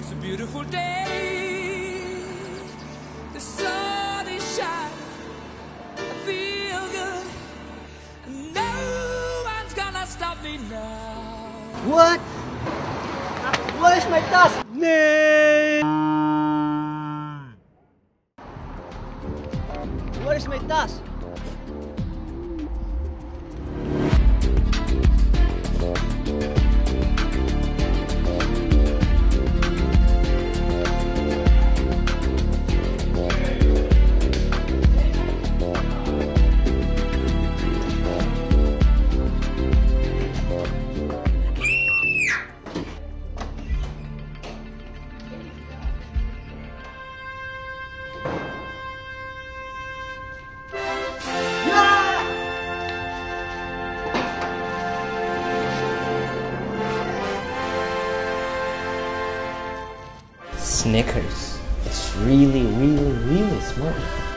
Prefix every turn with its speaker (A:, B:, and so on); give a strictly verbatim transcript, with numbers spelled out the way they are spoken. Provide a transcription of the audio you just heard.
A: It's a beautiful day. The sun is shining. I feel good. No one's gonna stop me now.
B: What? Where's my tas?
C: Nee!
B: Where's my tas?
D: Snickers. It's really, really, really smart.